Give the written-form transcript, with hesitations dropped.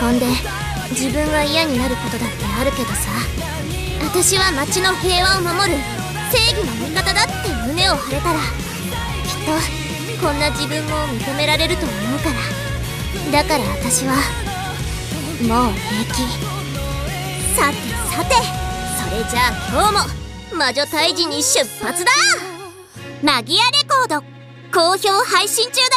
込んで自分が嫌になることだってあるけどさ、私は町の平和を守る正義の味方だって胸を張れたら、きっとこんな自分も認められると思うから。だから私はもう平気。さてさて、それじゃあ今日も魔女退治に出発だ。マギアレコード好評配信中だ。